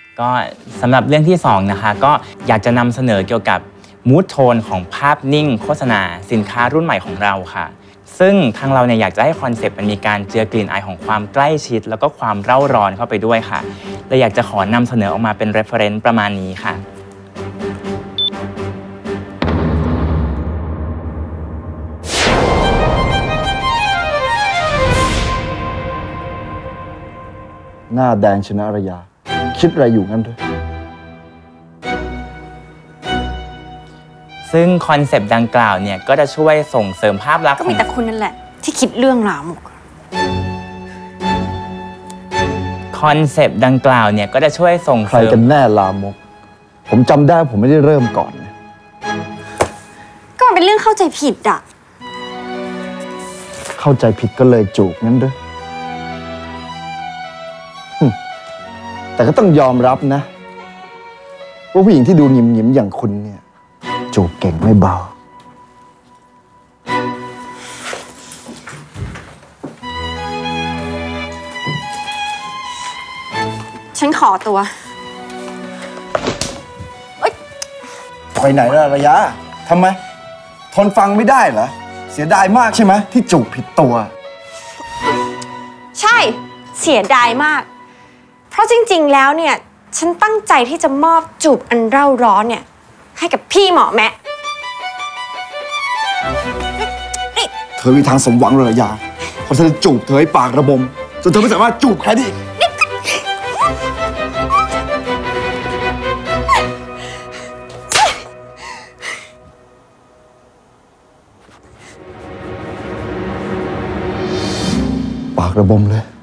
ก็สำหรับเรื่องที่2นะคะก็อยากจะนำเสนอเกี่ยวกับมูดโทนของภาพนิ่งโฆษณาสินค้ารุ่นใหม่ของเราค่ะซึ่งทางเราเนี่ยอยากจะให้คอนเซปต์มันมีการเจือกลิ่นอายของความใกล้ชิดแล้วก็ความเร่าร้อนเข้าไปด้วยค่ะเลยอยากจะขอนำเสนอออกมาเป็น reference ประมาณนี้ค่ะหน้าแดงชนะระยาคิดอะไรอยู่งั้นด้วยซึ่งคอนเซปต์ดังกล่าวเนี่ยก็จะช่วยส่งเสริมภาพลักษณ์ก็มีแต่คุณนั่นแหละที่คิดเรื่องลามกคอนเซปต์ดังกล่าวเนี่ยก็จะช่วยส่งเสริมใครกันแน่ลามกผมจำได้ผมไม่ได้เริ่มก่อนก็มันเป็นเรื่องเข้าใจผิดอะเข้าใจผิดก็เลยจูบงั้นด้วยแต่ก็ต้องยอมรับนะว่าผู้หญิงที่ดูหงิมๆอย่างคุณเนี่ยจูบเก่งไม่เบาฉันขอตัวไปไหนล่ะระยะทำไมทนฟังไม่ได้เหรอเสียดายมากใช่ไหมที่จูบผิดตัวใช่เสียดายมากเพราะจริงๆแล้วเนี่ยฉันตั้งใจที่จะมอบจูบอันเร่าร้อนเนี่ยให้กับพี่หมอแมะเธอมีทางสมหวังเลยยาเพราะฉันจะจูบเธอให้ปากระบมจนเธอไม่สามารถจูบใครได้อีกปากระบมเลย